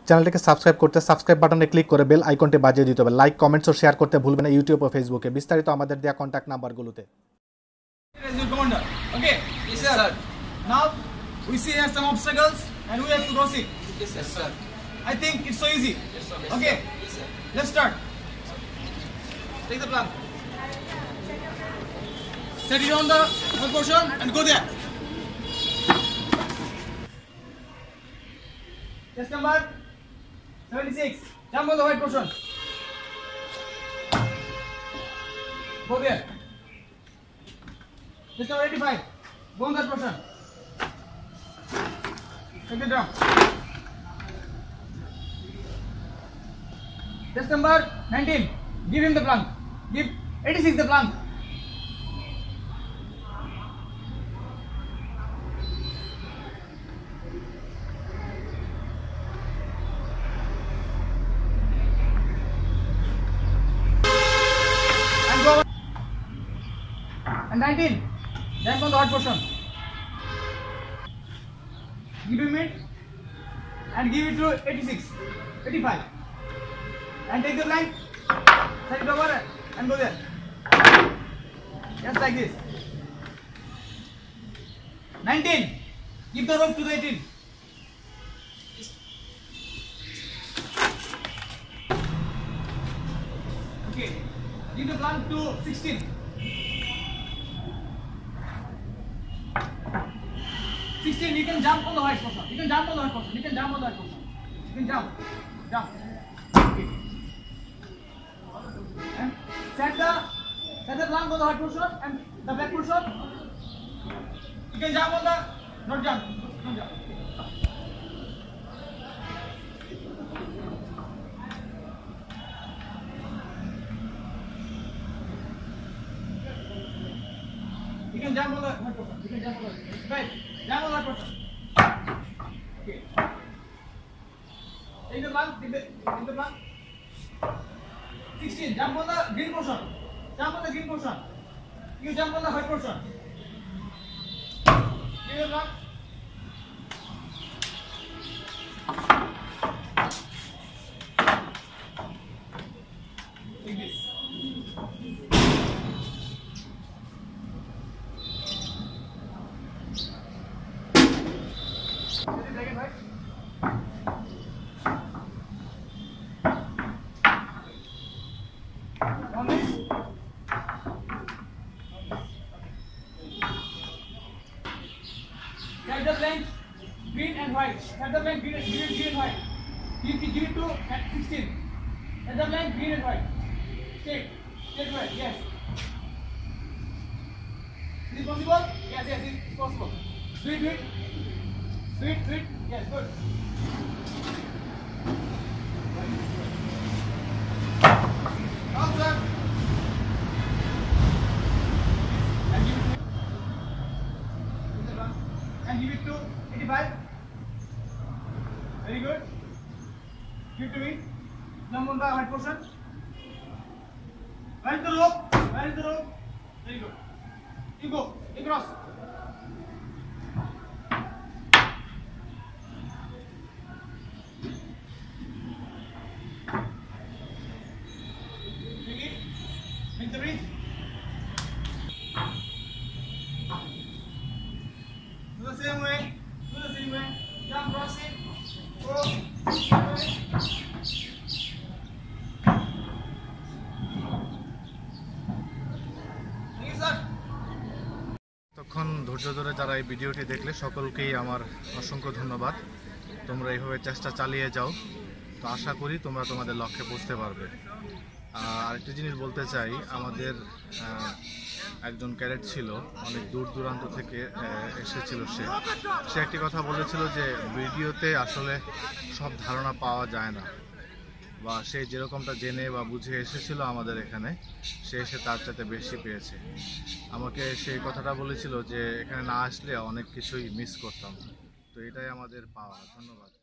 চ্যানেলটিকে সাবস্ক্রাইব করতে সাবস্ক্রাইব বাটনে ক্লিক করে বেল আইকনটি বাজিয়ে দিতে হবে। লাইক, কমেন্টস ও শেয়ার করতে ভুলবেন না ইউটিউব ও ফেসবুকে। বিস্তারিত আমাদের দেওয়া কন্ট্যাক্ট নাম্বারগুলোতে। Commander. Okay. Yes, sir. Now we see here some obstacles and we have to cross it. Yes, sir. I think it's so easy. Yes, sir. Okay. Yes, sir. Let's start. Take the plan. Set it on the one portion and go there. Test number 76. Jump on the white portion. Go there. Test number 85. Go on that portion. Take it down. Test number 19. Give him the plank. Give 86 the plank. And go. And 19. Jump on the hot portion. Give him it. And give it to 86. 85. And take the plank. Set it over and go there. Just like this. 19. Give the rope to the 18. Okay. Give the plank to 16. 16. You can jump on the white portion. You can jump on the white portion. You can jump on the white portion. You can jump. Jump. Okay. And set the plank on the white portion and the black portion. You can jump on the, not jump, not jump. You can jump on the white portion. You can jump on the right. Jump on the white portion. Okay. Take the plank. Take the plank. 16. Jump on the green portion. Jump on the green portion. You jump on the white portion. Give your plank. Take this. Set it black and white. On this. Set the plank green and white. Set the plank green and white. Give it to 16. Set the plank green and white. Straight white. Yes. Is it possible? Yes, it's possible. Do it. Yes, good. Now, sir. And give it to 85. Very good. Give to me. Jump on the white portion. Where is the rope? Very good. You go. Across. Take it. Make the reach. Do the same way. Jump, cross it. Go. Thank you, sir. তখন ধৈর্য ধরে যারা এই ভিডিওটি দেখলে সকলকেই আমার অসংখ্য ধন্যবাদ। তোমরা এইভাবে চেষ্টা চালিয়ে যাও, তো আশা করি তোমরা তোমাদের লক্ষ্যে পৌঁছতে পারবে। আরেকটি জিনিস বলতে চাই, আমাদের একজন ক্যাডেট ছিল, অনেক দূর দূরান্ত থেকে এসেছিল। সে একটি কথা বলেছিল যে ভিডিওতে আসলে সব ধারণা পাওয়া যায় না, বা সে যেরকমটা জেনে বা বুঝে এসেছিল আমাদের এখানে, সে এসে তার চাইতে বেশি পেয়েছে। আমাকে সেই কথাটা বলেছিল যে এখানে না আসলে অনেক কিছুই মিস করতাম। তো এটাই আমাদের পাওয়া। ধন্যবাদ।